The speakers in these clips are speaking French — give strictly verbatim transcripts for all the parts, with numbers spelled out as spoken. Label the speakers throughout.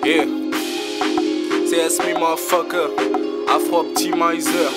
Speaker 1: Yeah, c'est S M I motherfucker, Afro Optimizer.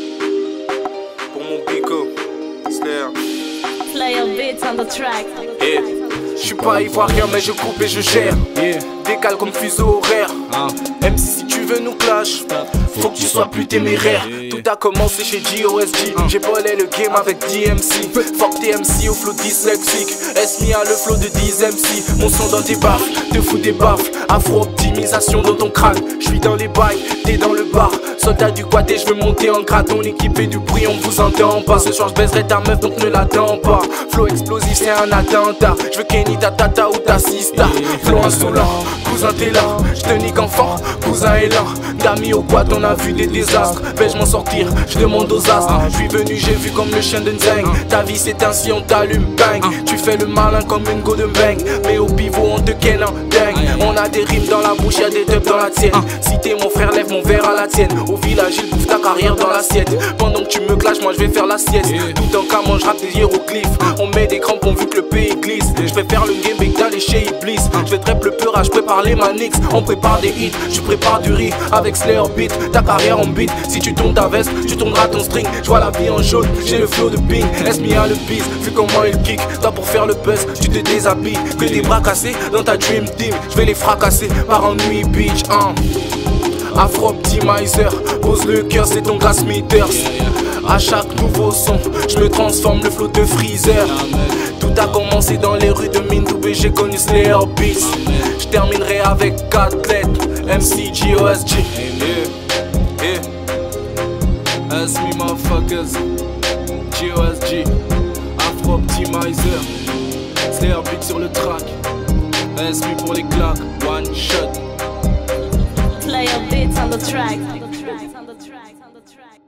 Speaker 1: Pour mon bico, Slayer.
Speaker 2: Player beats on the track.
Speaker 1: Yeah. J'suis pas ivoirien mais je coupe et je gère. Yeah. Décale comme fuseau horaire. Ah. M C si tu veux nous clash, faut que tu sois plus téméraire. Yeah. Tout a commencé chez G O S G. Ah. J'ai volé le game avec D M C. Fuck T M C au flow dyslexique. S M I a le flow de dix M C. Mon son dans tes baffes, te fout des baffes. Afro optimisation dans ton crâne. J'suis dans les bails, t'es dans le bar. Soldat du quaté, j'veux monter en grade. On équipé du bruit, on vous entend pas. Ce soir j'baiserai ta meuf donc ne l'attends pas. Flow explosif c'est un attentat. J'veux Kenny ta tata ou ta sista. Flow insolent, cousin t'es là. J'te nique enfant, cousin est là. D'amis au quad on a vu des désastres. Vais-je m'en sortir, j'demande aux astres. J'suis venu, j'ai vu comme le chien de Nzeng. Ta vie c'est ainsi, on t'allume, bang. Tu fais le malin comme une go de bang. Mais au pivot on te ken en dingue. On a des rimes dans la bouche, y'a des dubs dans la tienne. Si t'es mon frère, lève mon verre à la tienne. Au village, il bouffe ta carrière dans l'assiette. Pendant que tu me clashes, moi je vais faire la sieste. Tout en camant, je rappe des hiéroglyphes. On met des crampons vu que le pays glisse. Je vais faire le game et d'aller chez Iblis. Je vais trap le peurage, je prépare les manix. On prépare des hits, tu prépares du riz avec Slayer beat. Ta carrière en beat, si tu tournes ta veste, tu tourneras ton string. Je vois la vie en jaune, j'ai le flow de Bing. S M I a le beat, vu comment il kick. Toi pour faire le buzz, tu te déshabilles. Que des bras cassés dans ta dream team. Je vais les fracasser par ennui bitch hein. Afro Optimizer, pose le cœur, c'est ton gas meters. À chaque nouveau son, je me transforme le flow de Freezer. Tout a commencé dans les rues de Mindoubé, j'ai connu Slayer Beats. Je terminerai avec quatre lettres, M C G O S G. Yeah, yeah. S M I motherfuckers, G O S G, Afro Optimizer, Slayer Beats sur le track. S M I pour les claques, one shot.
Speaker 2: Player beats on the track. On the track. On the track. On the track.